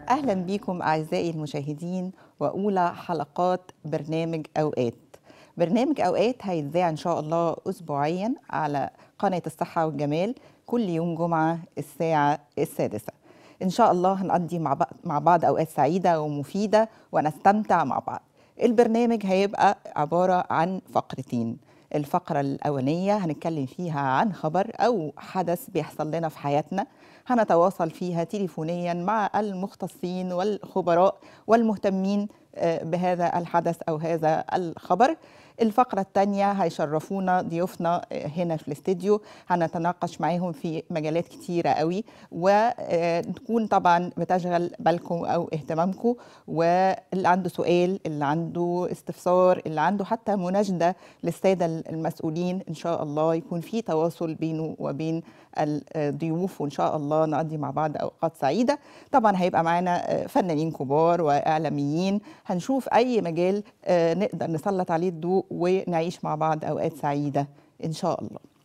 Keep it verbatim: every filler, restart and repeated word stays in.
أهلا بكم أعزائي المشاهدين وأولى حلقات برنامج أوقات. برنامج أوقات هيتذاع إن شاء الله أسبوعيا على قناة الصحة والجمال كل يوم جمعة الساعة السادسة. إن شاء الله هنقضي مع بعض مع بعض أوقات سعيدة ومفيدة ونستمتع مع بعض. البرنامج هيبقى عبارة عن فقرتين. الفقرة الأولانية هنتكلم فيها عن خبر أو حدث بيحصل لنا في حياتنا، هنتواصل فيها تليفونيا مع المختصين والخبراء والمهتمين بهذا الحدث أو هذا الخبر. الفقرة الثانية هيشرفونا ضيوفنا هنا في الاستديو، هنتناقش معاهم في مجالات كتيرة قوي وتكون طبعا بتشغل بالكم أو اهتمامكم، واللي عنده سؤال، اللي عنده استفسار، اللي عنده حتى مناشدة للسادة المسؤولين إن شاء الله يكون في تواصل بينه وبين الضيوف، وإن شاء الله نقضي مع بعض أوقات سعيدة. طبعا هيبقى معانا فنانين كبار وإعلاميين، هنشوف أي مجال نقدر نسلط عليه الضوء ونعيش مع بعض أوقات سعيدة إن شاء الله.